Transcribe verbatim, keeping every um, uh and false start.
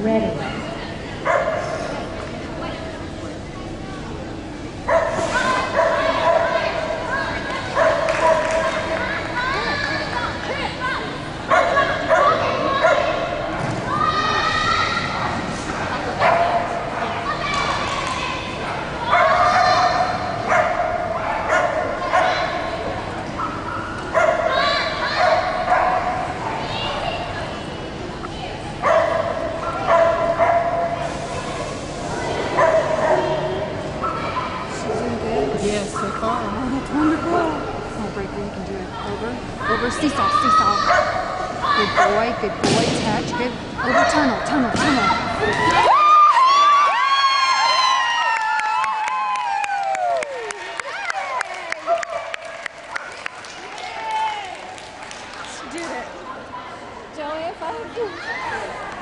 ready. Yes, so far. Oh, that's wonderful. Oh, breaker, you can do it. Over, over, seesaw, seesaw. Good boy, good boy. Touch, good. Over, tunnel, tunnel, tunnel. She did it. Joey, if I